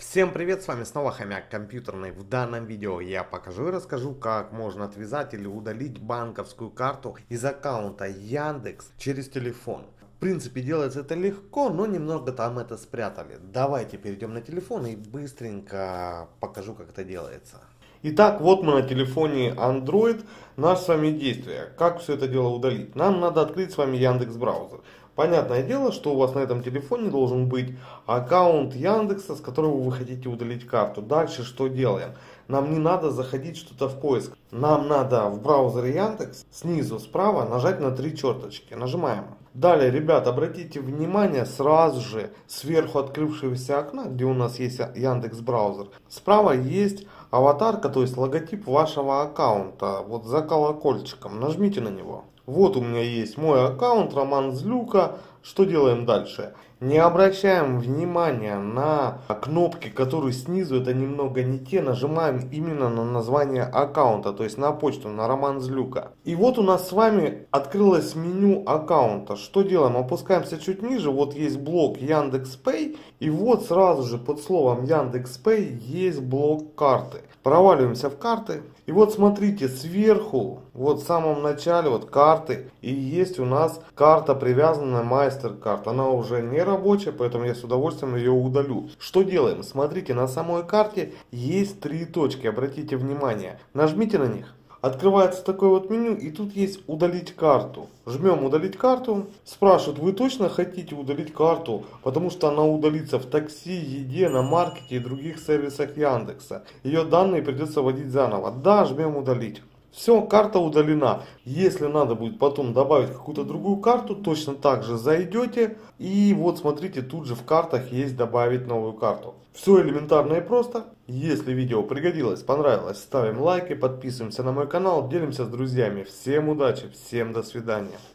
Всем привет, с вами снова Хомяк Компьютерный. В данном видео я покажу и расскажу, как можно отвязать или удалить банковскую карту из аккаунта Яндекс через телефон. В принципе, делается это легко, но немного там это спрятали. Давайте перейдем на телефон и быстренько покажу, как это делается. Итак, вот мы на телефоне Android, наше с вами действие. Как все это дело удалить? Нам надо открыть с вами Яндекс браузер. Понятное дело, что у вас на этом телефоне должен быть аккаунт Яндекса, с которого вы хотите удалить карту. Дальше что делаем? Нам не надо заходить что-то в поиск. Нам надо в браузере Яндекс снизу справа нажать на три черточки. Нажимаем. Далее, ребят, обратите внимание, сразу же сверху открывшегося окна, где у нас есть Яндекс браузер, справа есть аватарка, то есть логотип вашего аккаунта, вот за колокольчиком. Нажмите на него. Вот у меня есть мой аккаунт, Роман Злюка. Что делаем дальше? Не обращаем внимания на кнопки, которые снизу, это немного не те. Нажимаем именно на название аккаунта, то есть на почту, на Роман Злюка. И вот у нас с вами открылось меню аккаунта. Что делаем? Опускаемся чуть ниже, вот есть блок Яндекс.Пэй. И вот сразу же под словом Яндекс.Пэй есть блок карты. Проваливаемся в карты. И вот смотрите, сверху, вот в самом начале, вот карты, и есть у нас карта привязанная MasterCard. Она уже не рабочая, поэтому я с удовольствием ее удалю. Что делаем? Смотрите, на самой карте есть три точки, обратите внимание. Нажмите на них. Открывается такое вот меню, и тут есть удалить карту. Жмем удалить карту. Спрашивают, вы точно хотите удалить карту? Потому что она удалится в такси, еде, на маркете и других сервисах Яндекса. Ее данные придется вводить заново. Да, жмем удалить. Все, карта удалена. Если надо будет потом добавить какую-то другую карту, точно так же зайдете. И вот смотрите, тут же в картах есть добавить новую карту. Все элементарно и просто. Если видео пригодилось, понравилось, ставим лайки, подписываемся на мой канал, делимся с друзьями. Всем удачи, всем до свидания.